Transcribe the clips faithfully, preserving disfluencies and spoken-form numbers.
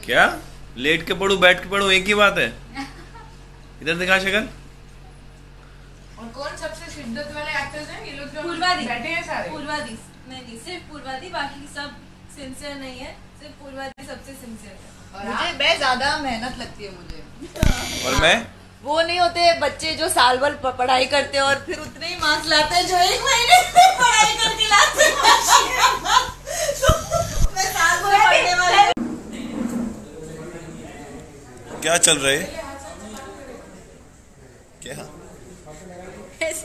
क्या लेट के पढ़ू बैठ के पढ़ू एक ही बात है। इधर दिखा शक्ल। और कौन सबसे शिद्दत वाले एक्टर्स हैं? ये लोग जो पूर्वादी बैठे हैं सारे। पूर्वादी नहीं, सिर्फ पूर्वादी, बाकी सब सिंसियर नहीं है। सिर्फ पूर्वादी सबसे सिंसियर है। और मुझे मैं ज्यादा मेहनत लगती है मुझे। और मैं वो नहीं होते बच्चे जो साल भर पढ़ाई करते हैं और फिर उतने ही मार्क्स लाते हैं जो एक महीने से पढ़ाई करके लाते हैं। मैं साल भर पढ़ने वाली। क्या चल रहा है? क्या ऐसे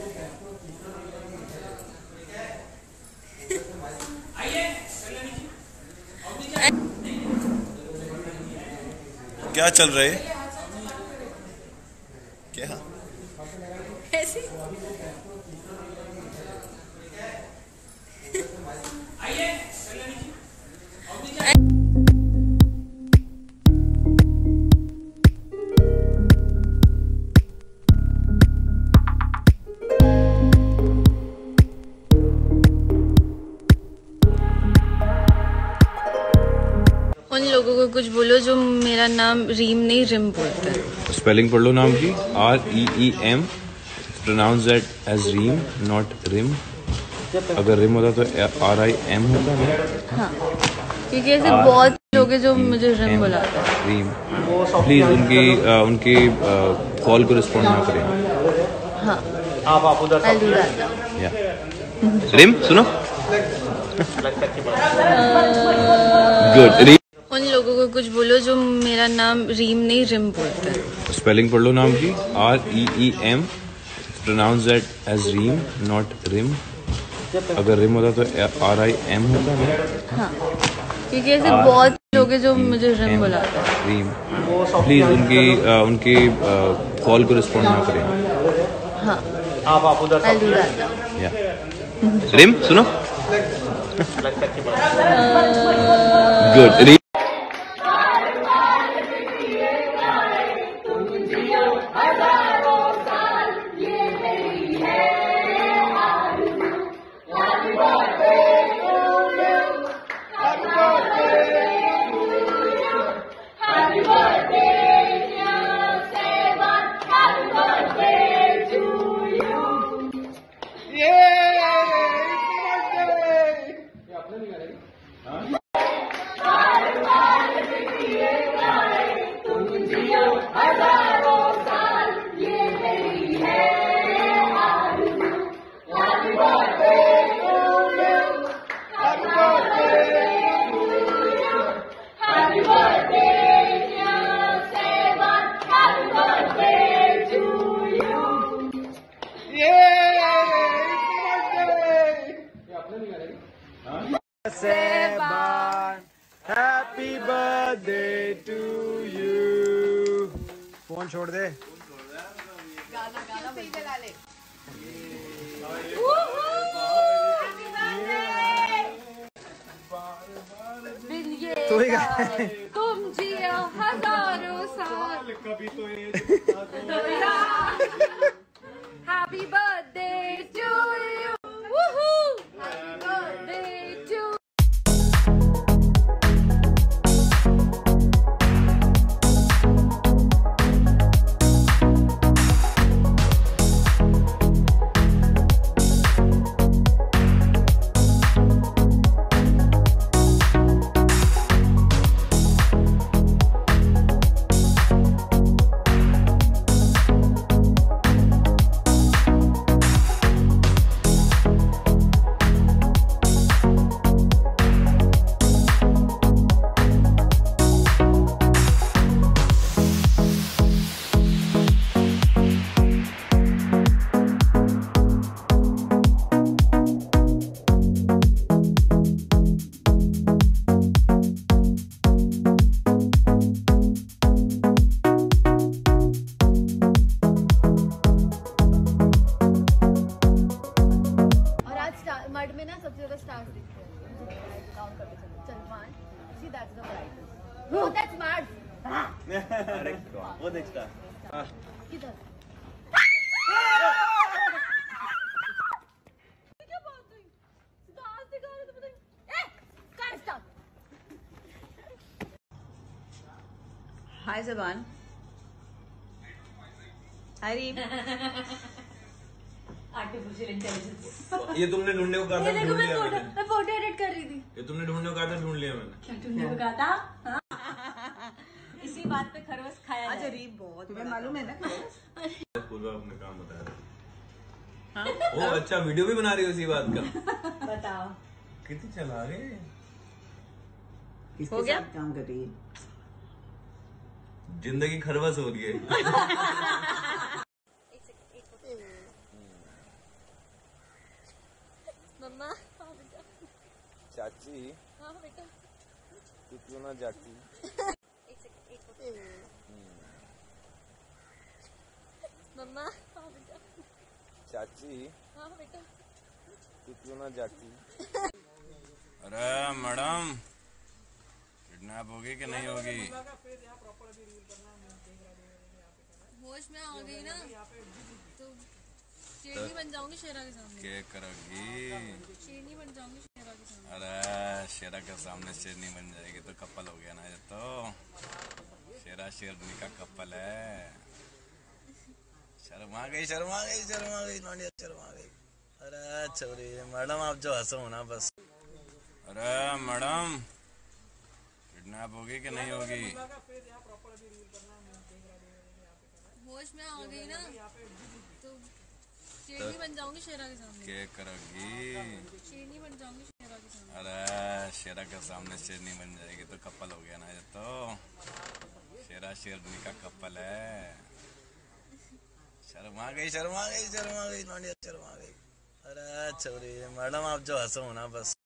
क्या चल रहा है? क्या ऐसे उन लोगों को कुछ बोलो जो मेरा नाम रीम नहीं रिम बोलते हैं। स्पेलिंग पढ़ लो नाम की, R E E M, pronounce that as Reem not rim. अगर रिम होता तो आर आई एम होता ना। हाँ, क्योंकि ऐसे बहुत लोग हैं जो मुझे रिम बुलाते हैं। रीम, प्लीज उनकी आ, उनकी कॉल को रिस्पॉन्ड ना करें। हाँ, I'll do that. या रिम सुनो। गुड। रीम, उन लोगों को कुछ बोलो जो मेरा नाम रीम नहीं रिम बोलते हैं। स्पेलिंग पढ़ लो नाम की, R E E M, pronounce that as Reem not rim. अगर रिम होता तो आर आई एम होता ना। हाँ, क्योंकि ऐसे बहुत लोग हैं जो मुझे रिम बुलाते हैं। रीम, प्लीज उनकी आ, उनकी कॉल को रिस्पॉन्ड ना करें। हाँ, I'll do that. या रिम सुनो। Good. Reem, happy birthday to you. Phone छोड़ दे। गाना गाना सही चला ले। तू ही गा। तुम जियो हजारों साल, कभी तो happy birthday to you, happy birthday to. Mud में ना सबसे ज्यादा स्टार्स दिखते हैं। काउंट करके चलो। चल one, see that's the bright. No that's Mars. अरे वो देख स्टार किधर? क्या बात हुई? स्टार्स दिखा रहे थे पता नहीं। ए, कर स्टार्ट। हाय जबान। Hi Reem. Artificial intelligence. ये तुमने ढूंढने को कहा था, ढूंढ लिया मैंने। मैं फोटो एडिट कर रही थी। ये तुमने ढूंढने को कहा था, ढूंढ लिया मैंने। क्या ढूंढने को कहा था? इसी बात पे खरवस खाया अच्छा जाए। रीम बहुत तुम्हें मालूम है ना। पूर्वा अपने काम बता रहा है। ओ अच्छा, वीडियो भी बना रही हो इसी बात का। बताओ कितनी चला गए। हो गया काम कर रही है। जिंदगी खरवस हो रही है। मम्मा। चाची हाँ बेटा। तू क्यों ना जाती। मम्मा। हाँ बेटा। चाची हाँ बेटा। तू क्यों ना जाती। अरे मैडम, किडनैप होगी कि नहीं होगी। होश में आ गई ना तो शेरनी बन जाऊंगी शेरा के सामने। क्या करोगी। शेरनी बन जाऊंगी शेरा के सामने। अरे शेरा के सामने शेरनी बन जाएगी तो कपल हो गया ना ये तो। शेरा शेरनी का कपल है। शर्मा गई शर्मा गई शर्मा गई नौनिया शर्मा गई। अरे छोरी मैडम, आप जो हंसो ना बस। अरे मैडम, किडनैप होगी कि नहीं होगी। होश में आ गई ना तो शेरनी बन जाऊंगी शेरा के सामने। क्या करोगी। शेरनी बन जाऊंगी शेरा के सामने। अरे शेरा के सामने शेरनी बन जाएगी तो कपल हो गया ना ये तो। शेरा शेरनी का कपल है। शर्मा गई शर्मा गई शर्मा गई नौनिया शर्मा गई। अरे छोरी मैडम, आप जो हंसो ना बस।